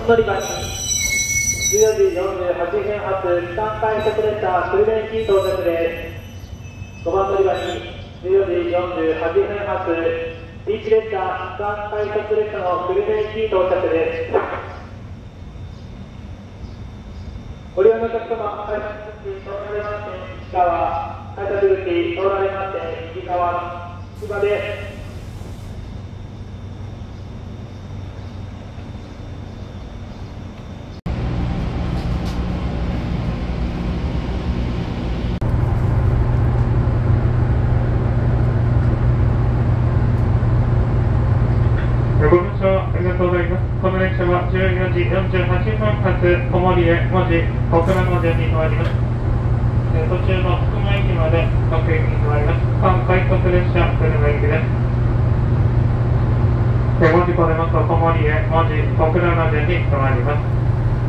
乗り場に14時48分発3快速列車終電駅到着です。5番乗り場に14時48分発1列車3快速列車の久留米駅到着です。ご利用のお客様、改札口通られまして西側、改札口通られまして右側、つばです。 ご乗車ありがとうございます。この列車は14時48分発小森へ門司小倉の順に停まります。途中の福間駅まで各駅に停まります。関快速列車久留米行きです。門司これますと小森へ門司小倉の順に停まります。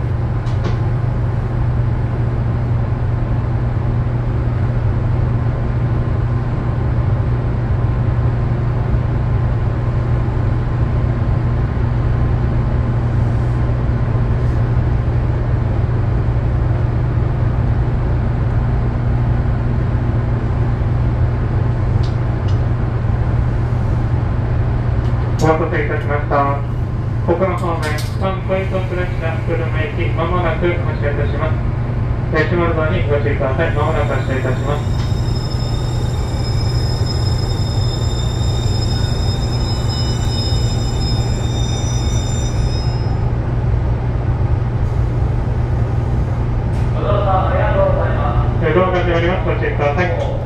お待たせいたしました。小倉方面、関快速列車久留米駅、まもなく発車いたします。閉まるドアにご注意ください。まもなく発車いたします。ドアが閉まります。ご注意ください。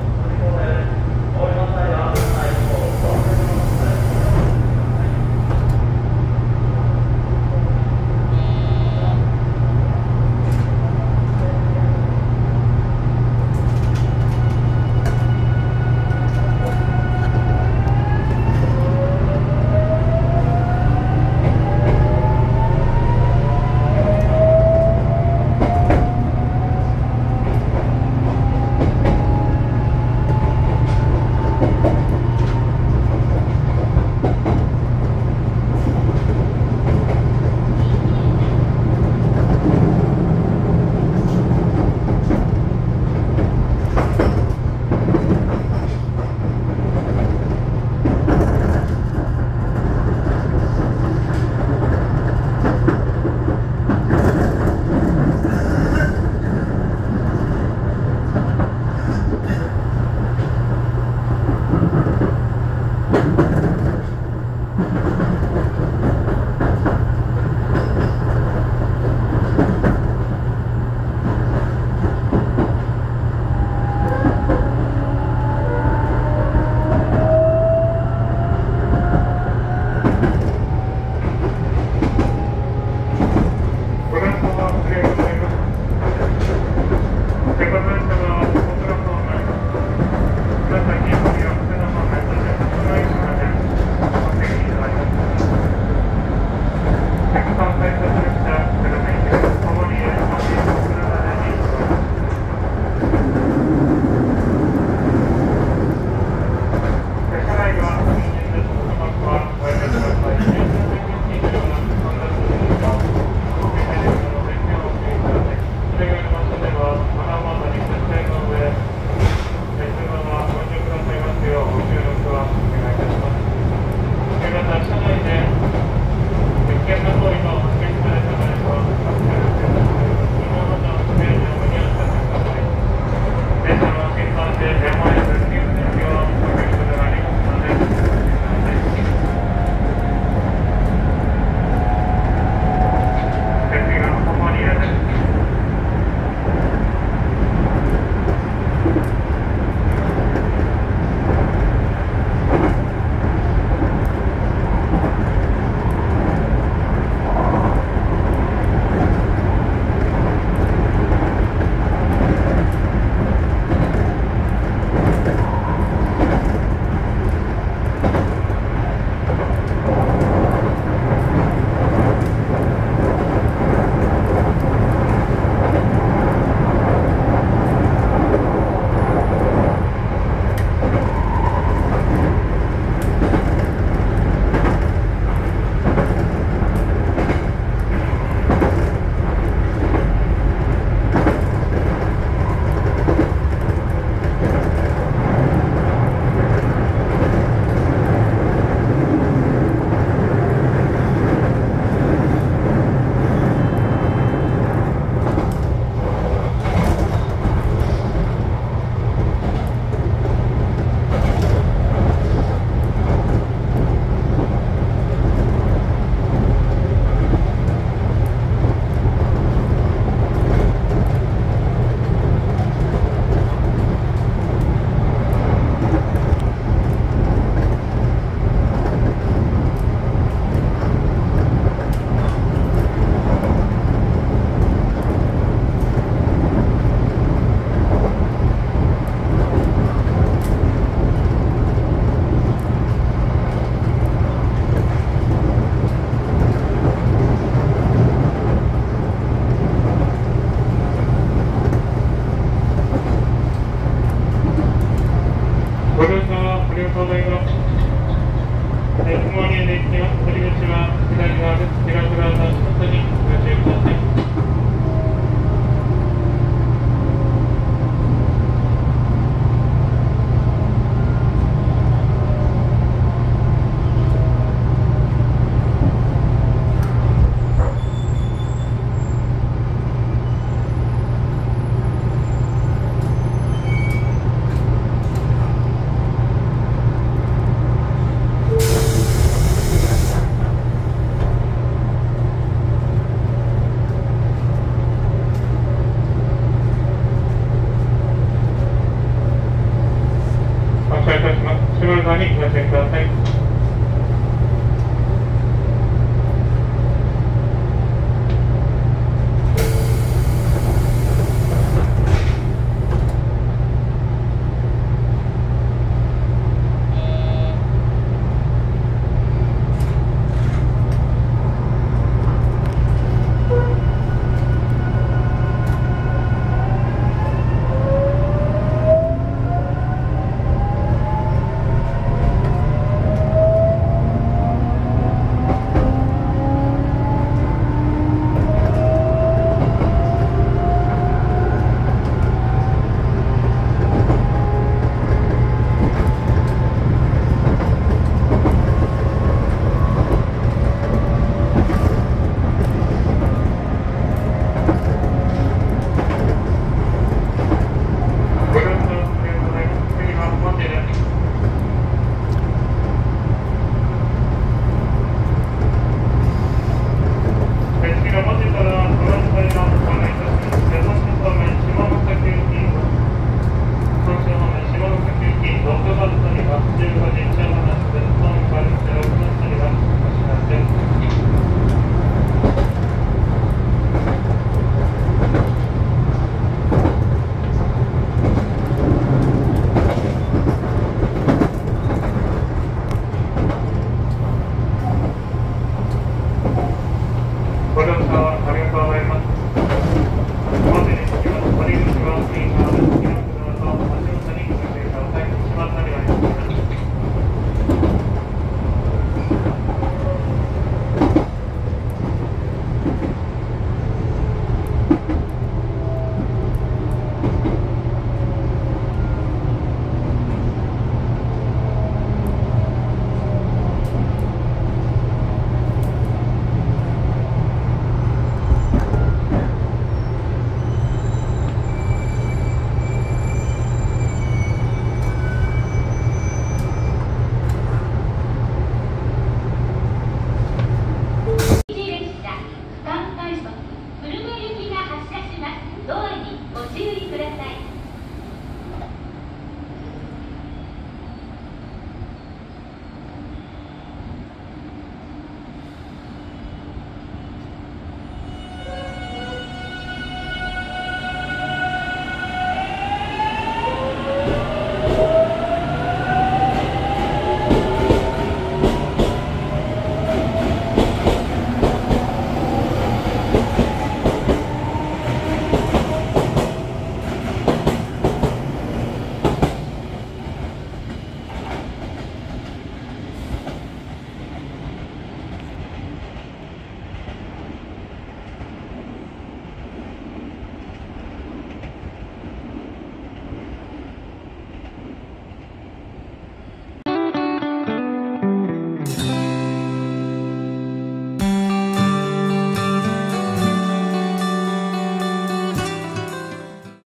にご注意ください。